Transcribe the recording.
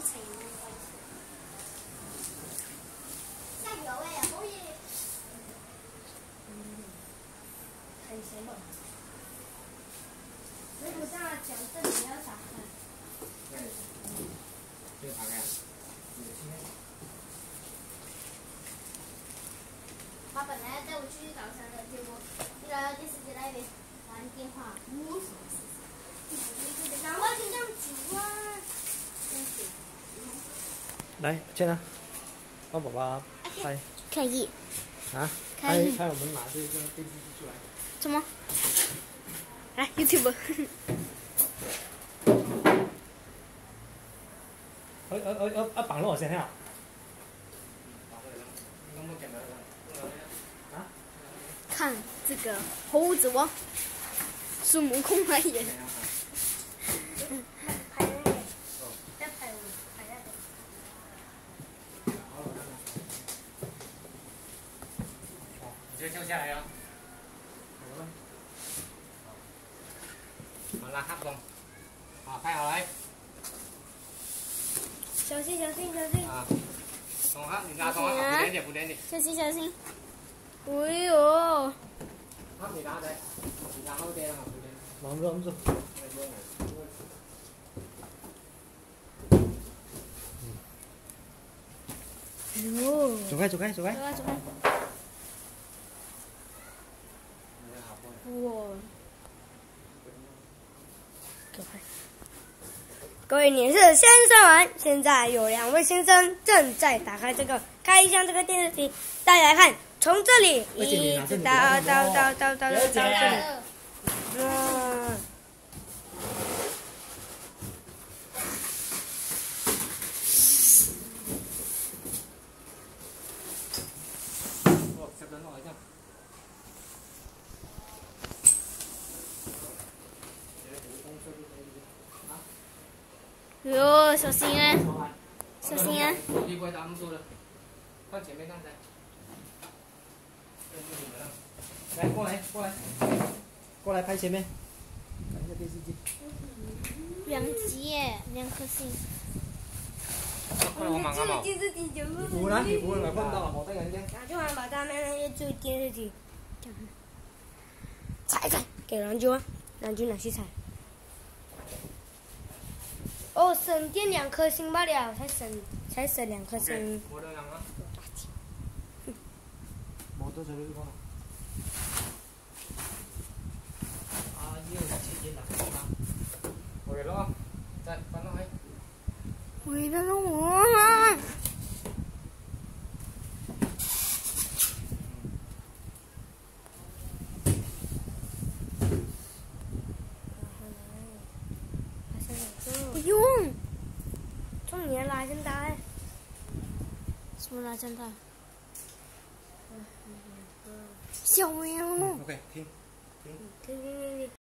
下油哎，可以。 很咸吧？如果这样讲，这里要打开。 这个打开。 他本来要带我去早餐的，结果一来到电视机那边玩电话，无所事事。然后就这样煮啊， 来，进来，帮宝宝拍。 可以。 啊？ 可以拍我们拿这个电视机出来。 怎么？来 YouTube。 绑了我先哈。 看这个猴子王，孙悟空来演。拍那个，再拍我，拍那个。 你就跳下来呀。好了，合动。好，拍好来。 小心小心小心！ 啊，动下，你拿动下，不连点不连点。 小心小心！哎呦！ 好，你拿来，你拿好点了，不连。忙住。 哟！ 走开。 走开走开！哇！走开！各位女士、先生们，现在有2位先生正在打开开箱这个电视机，大家来看，从这里一直到这里。哟，小心啊！小心啊！ 手机不会打那么多的，放前面刚才。来，过来拍前面，看一下电视机。 2级耶，2颗星。 快点，我忙啊！ 电视机就是你不会把碰到了，我带人家。 拿去玩把他们那些最电视机，踩，给篮球拿去踩。哦，省电2颗星罢了，才省2颗星。 我的两个。 垃圾。 冇多少呢個。啊，呢個切嘢嗱，我嚟咯，再翻落去。 回来我。不用，中年拉伸带。什么拉伸带？小喵。 OK，停。 停。